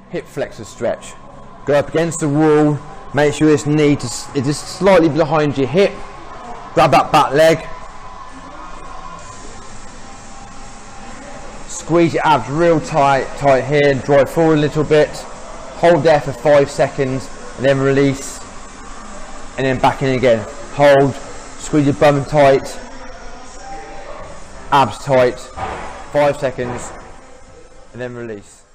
hip flexor stretch. Go up against the wall, make sure this knee is just slightly behind your hip. Grab that back leg. Squeeze your abs real tight here, drive forward a little bit. Hold there for 5 seconds and then release. And then back in again. Hold, squeeze your bum tight, abs tight, 5 seconds and then release.